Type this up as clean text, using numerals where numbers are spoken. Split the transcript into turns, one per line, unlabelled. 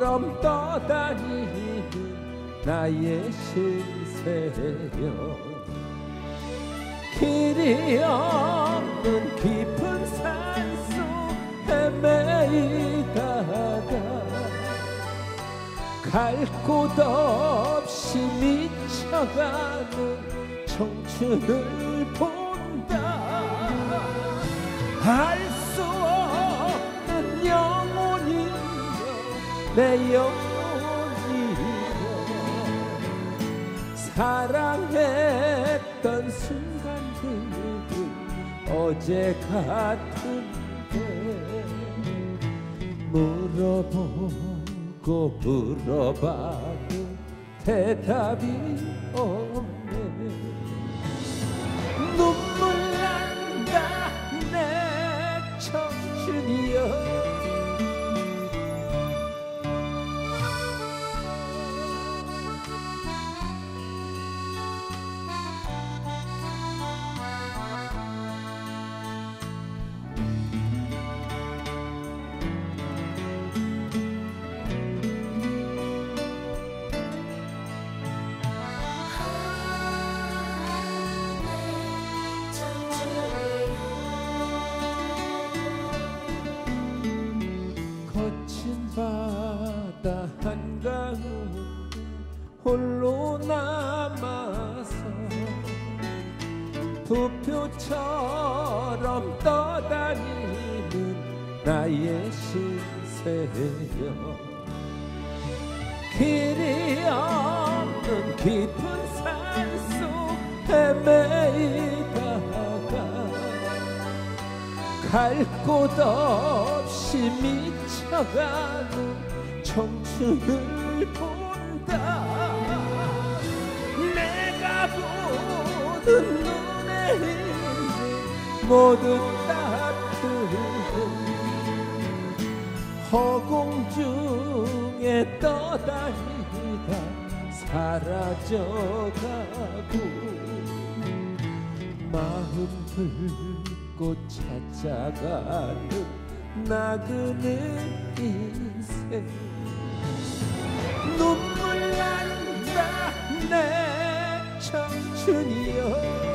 봄비처럼 떠다니는 나의 신세여. 길이 없는 깊은 산속 헤매이다가 갈 곳 없이 미쳐가는 청춘을 본다. 알 수 없는 영혼이여 내 영혼이여. 사랑했던 순간들은 어제 같은데 물어보고 물어봐도 대답이 없네. 눈물 난다 내 청춘이여. 바다 한가운데 홀로 남아서 부표처럼 떠다니는 나의 신세여. 길이 없는 깊은 산속 헤매이다가 갈 곳 없이 미쳐가는 청춘을 본다. 내가 보는 눈에 있는 모든 따뜻은 허공 중에 떠다니다 사라져가고 마음 불꽃 찾아가는 나그네 인생. 눈물 난다 내 청춘이여.